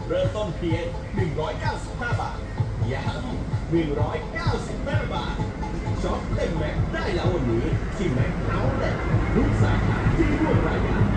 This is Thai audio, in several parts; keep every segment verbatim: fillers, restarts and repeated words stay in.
เริ่มต้นเพียงหนึ่งร้อยเก้าสิบห้าบาทย้ำหนึ่งร้อยเก้าสิบห้าบาทช็อปเต็มแม็กได้แล้ววันนี้ที่แม็กเอาท์เล็ตทุกสาขาที่ร่วมรายการ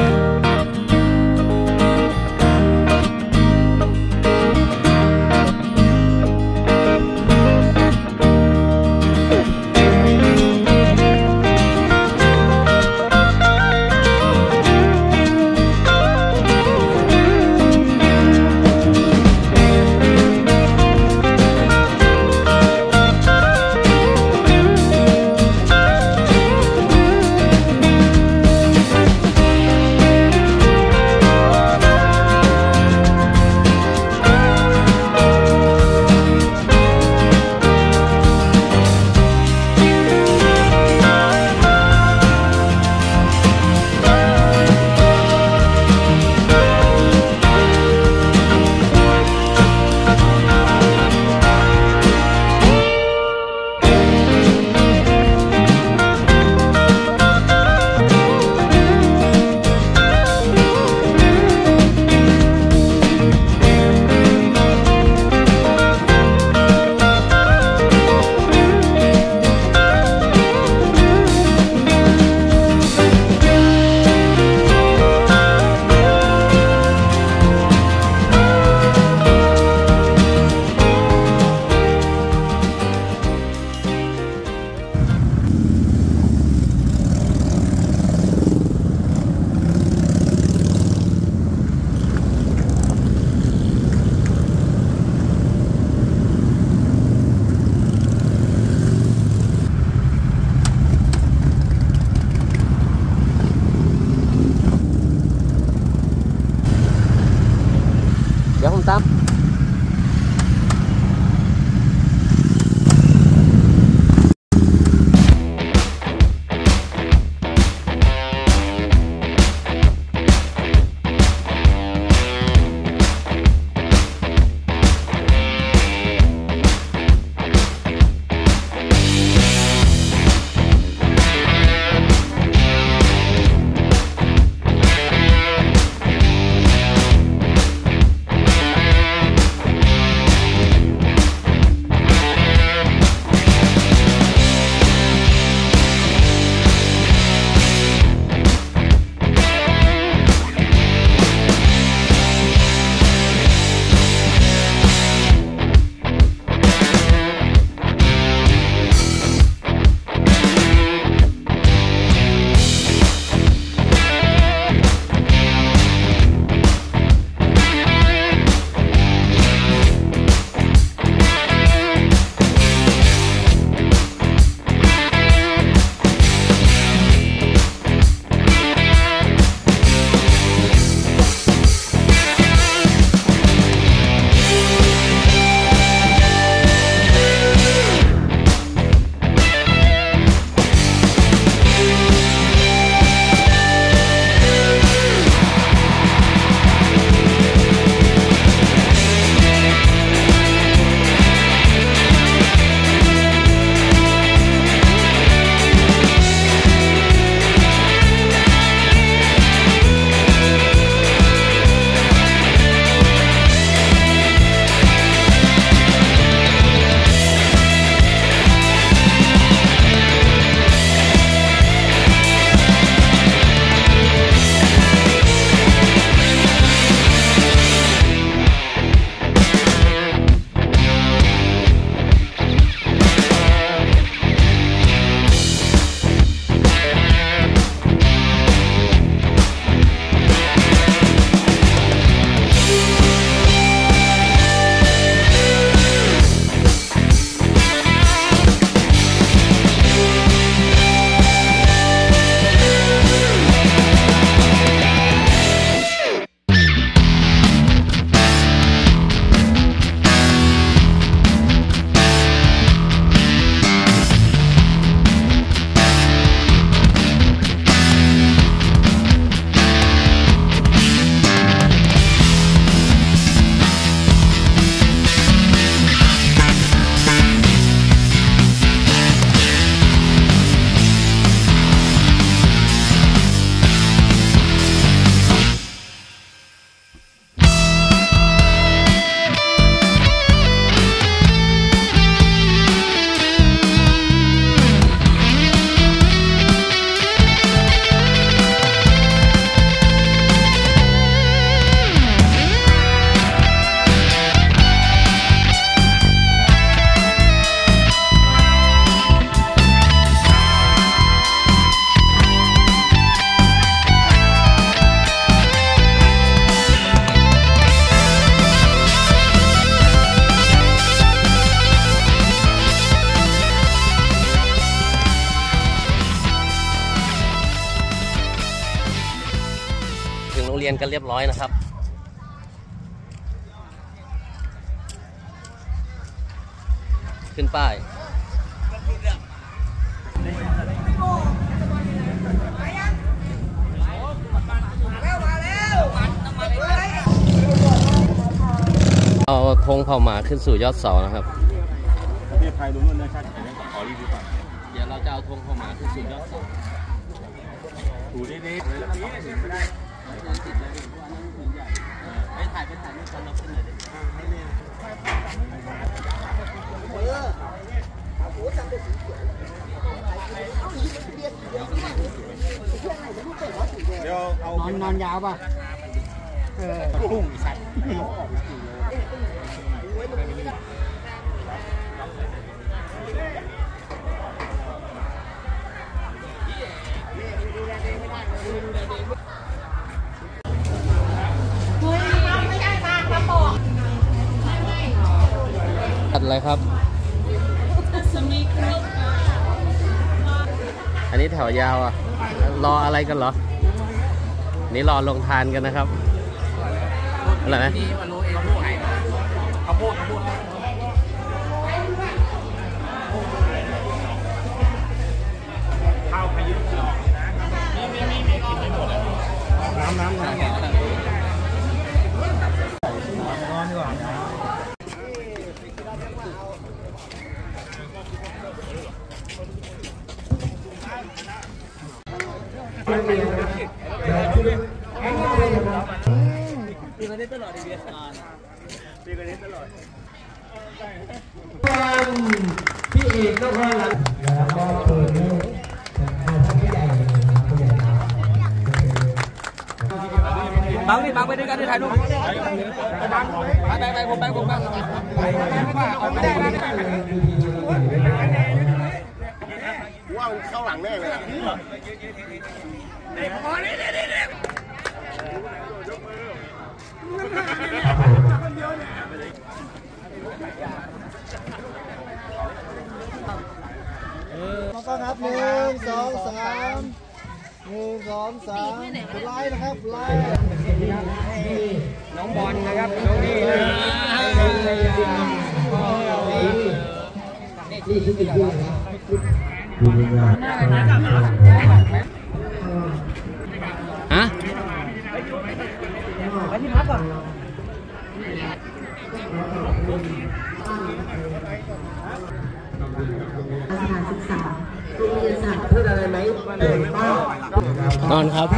เดี๋ยวผมตามรียนกันเรียบร้อยนะครับขึ้นป้ายเอาธงเผ่าหมาขึ้นสู่ยอดเสานะครับประเทศไทยรู้นู่นนะชาติไหนขอรีวิวก่อนเดี๋ยวเราจะเอาธงเผ่าหมาขึ้นสู่ยอดเสาถูดีดีเลยแล้วนี้ถึงไม่ได้ไปถ่ายไปถ่ายนี่ตอนเราขึ้นเลยดิเดี๋ยวเอานอนนอนยาวป่ะเออพุ่งสัตว์อะไรครับ อันนี้แถวยาวอ่ะ รออะไรกันเหรอ นี่รอลงทานกันนะครับอะไรไหมข้าวโพดข้าวโพดข้าวขยืดออกนะมีมีมีมีกินไม่หมดเลยน้ำน้ำน้ำนอนดีกว่าตีกันได้ตลอดดีเบียร์ตีกันได้ตลอดพี่เอกก็พอหลังแล้วก็เปิดเนี่ยผู้ใหญ่ผู้ใหญ่บังนี่บังไปด้วยกันด้วยถ่ายรูปไปบังไปไปผมไปผมบังไปเอาไปได้ว่าเข้าหลังแน่เลยเด็กพอนี่เด็กเด็กมาก็นับหนึ่งสองสามหนึ่งสองสามไล่นะครับไล่น้องบอลนะครับน้องนี่นี่คืออีกอย่างนะฮะไปที่พักก่อนสถานศึกษาโรงเรียนศาสตร์เพื่ออะไรไหมนอนครับ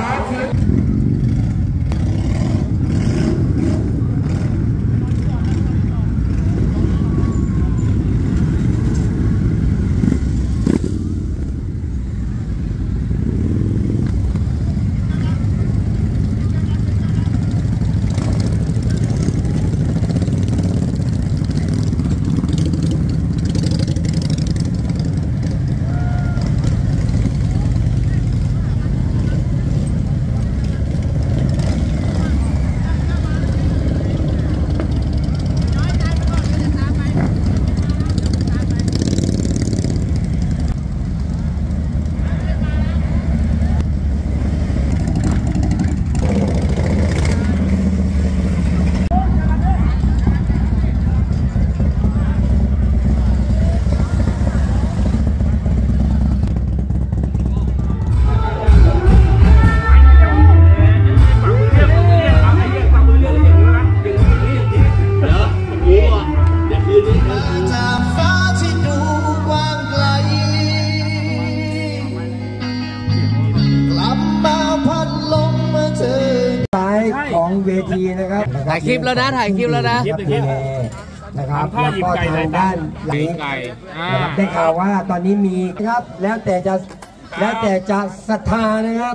ของเวทีนะครับถ่ายคลิปแล้วนะถ่ายคลิปแล้วนะนะครับแล้วก็ทางด้านหลังได้ข่าวว่าตอนนี้มีนะครับแล้วแต่จะแล้วแต่จะศรัทธานะครับ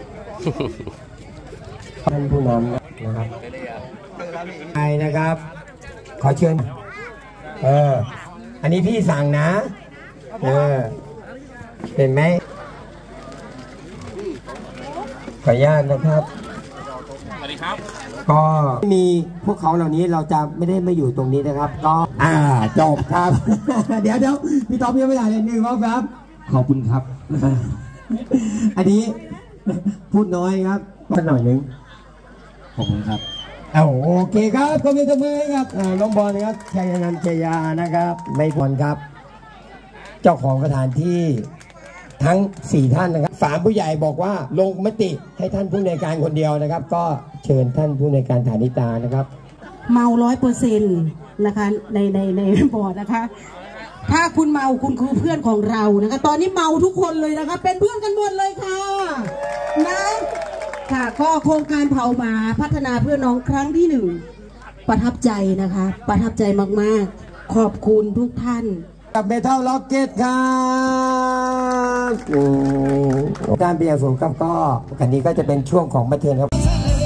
ท่านผู้นำนะครับใครนะครับขอเชิญเอออันนี้พี่สั่งนะเออเห็นไหมขออนุญาตนะครับสวัสดีครับก็มีพวกเขาเหล่านี้เราจะไม่ได้มาอยู่ตรงนี้นะครับก็อ่าจบครับ เดี๋ยวเดี๋ยวพี่ต๊อบยังไม่ได้เลยหนึ่งครับขอบคุณครับอันนี้พูดน้อยครับสักหน่อยหนึ่งขอบคุณครับเอาโอเคครับก็มีตัวมือครับน้องบอลนะครับชัยนันท์ชัยยานะครับไม่พรครับเจ้าของสถานที่ทั้งสี่ท่านนะครับสามผู้ใหญ่บอกว่าลงมติให้ท่านผู้ในการคนเดียวนะครับก็เชิญท่านผู้ในการฐานิตานะครับเมาร้อยเปอร์เซ็นต์นะคะในในในบอร์ดนะคะถ้าคุณเมาคุณคือเพื่อนของเรานะคะตอนนี้เมาทุกคนเลยนะคะเป็นเพื่อนกันหมดเลยค่ะนะค่ะก็โครงการเผาหมาพัฒนาเพื่อน้องครั้งที่หนึ่งประทับใจนะคะประทับใจมากๆขอบคุณทุกท่านกับเมทัลล็อกเก็ตครับการเบียร์สูงครับก็กันนี้ก็จะเป็นช่วงของบันเทิงครับ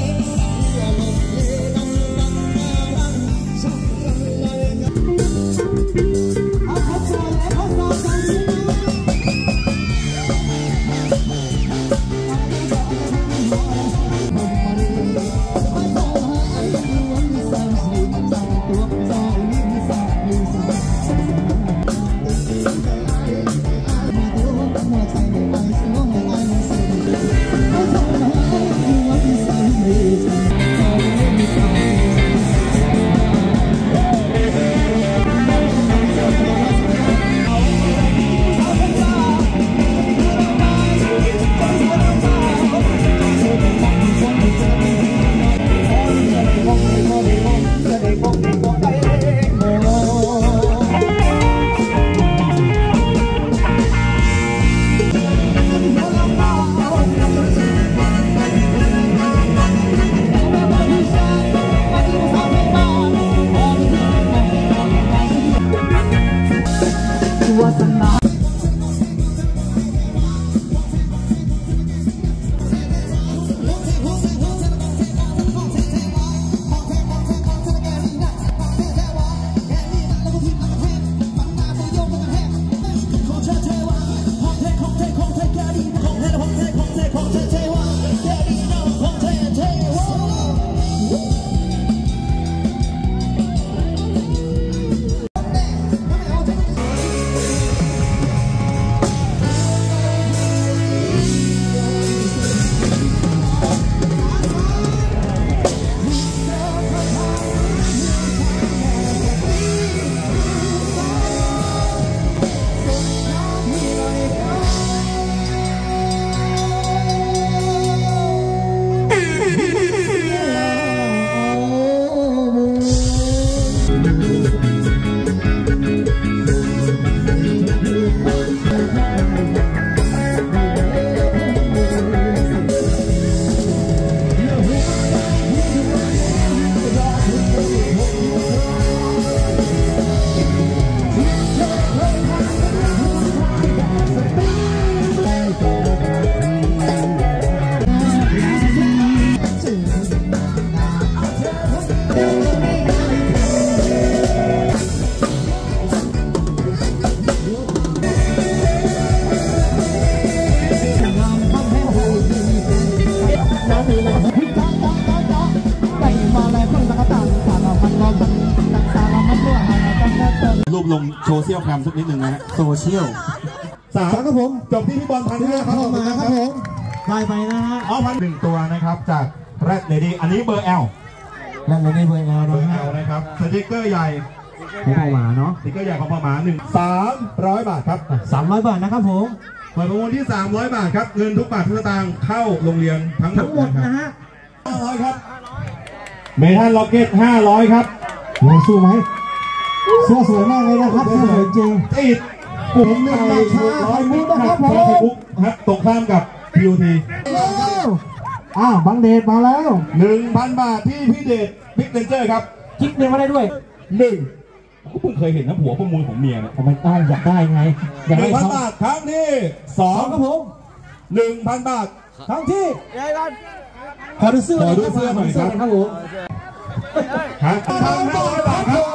รูปลงโซเชียลแคมสักนิดหนึ่งนะฮะโซเชียลสามครับผมจบที่พี่บอลพันห้าครับผมมาครับผมได้ไปนะฮะเอาพันหนึ่งตัวนะครับจากแรดเลดี้อันนี้เบอร์ L แรดเลดี้เบอร์ L เบอร์ L นะครับสติ๊กเกอร์ใหญ่ของพ่อหมาเนาะสติ๊กเกอร์ใหญ่ของพ่อหมาหนึ่งสามร้อยบาทครับสามร้อยบาทนะครับผมเปิดประมูลที่สามร้อยบาทครับเงินทุกบาททุกสตางค์เข้าโรงเรียนทั้งหมดนะฮะห้าร้อยครับเมทัลล็อกเก็ตห้าร้อยครับลองสู้ไหมเสื้อสวยมากเลยนะครับเสื้อสวยจริงติดปุ่มหนึ่งราคาไข่มุกนะครับผมไข่มุกฮะตรงข้ามกับ พี โอ ที อ้าวบังเดชมาแล้วหนึ่งพันบาทที่พี่เดชบิ๊กเรนเจอร์ครับคิดเงินมาได้ด้วยหนึ่งกูเพิ่งเคยเห็นนะผัวประมูลของเมียเนี่ยทำไมได้อยากได้ไงหนึ่งพันบาทครั้งที่สองครับผมหนึ่งพันบาทครั้งที่ขอดูเสื้อขอดูเสื้อหน่อยครับผมหางพันห้าร้อยบาทครับ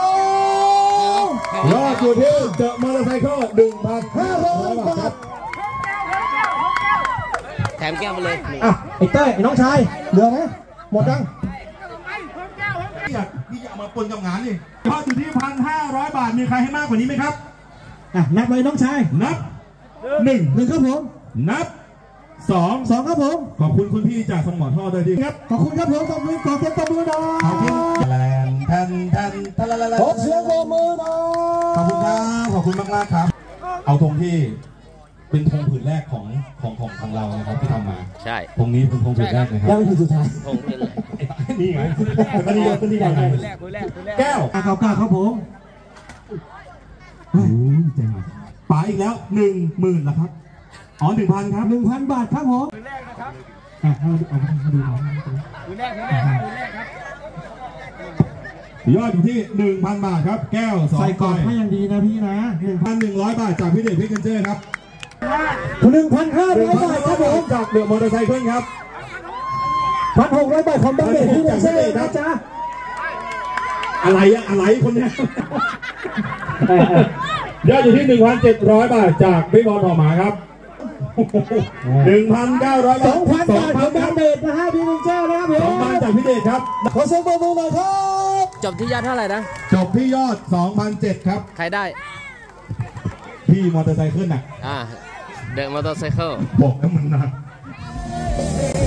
ยอดอยู่ที่เดอะมอเตอร์ไซค์หนึ่งพันห้าร้อยบาทแถมแก้วมาเลยอ่ะไอ้เต้ยไอ้น้องชายเหลือไหมหมดยังพี่อยากพี่อยากมาปนกับงานนี่ยอดอยู่ที่พันห้าร้อยบาทมีใครให้มากกว่านี้ไหมครับอ่ะนับเลยน้องชายนับหนึ่งหนึ่งครับผมนับสองสองครับผมขอบคุณคุณพี่จากสมอท่อด้วยที่ครับขอบคุณครับผมขอบคุณขอเสียงตบมือหน่อยขอบคุณแลนแทนแทนทะละละขอเสียงตบมือหน่อยขอบคุณครับขอบคุณมากมากครับเอาธงที่เป็นธงผืนแรกของของของทางเรานะครับที่ทำมาใช่ธงนี้เป็นธงผืนแรกนะครับยังผืนสุดท้ายธงนี่เลยนี่ไงก็นี่ก็นี่ไงแก้วอาเขาก้าครับผมป๋าอีกแล้วหนึ่งหมื่นแล้วครับอ๋อหนึ่งพันครับหนึ่งพันบาทครับผมมือแรกนะครับอ่ะเอาเอามาดูมือแรกมือแรกมือแรกครับยอดอยู่ที่หนึ่งพันบาทครับแก้วสองใส่กล่องให้อย่างดีนะพี่นะหนึ่งพันหนึ่งร้อยบาทจากพี่เดชพี่เคนเจอร์ครับหนึ่งพันห้าร้อยบาทครับผมจากเดอะมอเตอร์ไซค์เครื่องครับพันหกร้อยบาทของบังเดชพี่เคนเจอร์นะจ๊ะอะไรอะอะไรคนเนี้ยยอดอยู่ที่หนึ่งพันเจ็ดร้อยบาทจากพี่บอลหอหมาครับหนึ่งพันเก้าร้อยบาทสองพันบาทของบังเดชนะฮะพี่เคนเจอร์นะครับสองพันจากพี่เดชครับขอเสียงปรบมือหน่อยครับจบที่ยอดเท่าไหร่นะจบที่ยอด สองพันเจ็ดร้อย ครับใครได้พี่มอเตอร์ไซค์ขึ้นน่ะอ่าเดอะมอเตอร์ไซค์บอกแล้วมันหนัก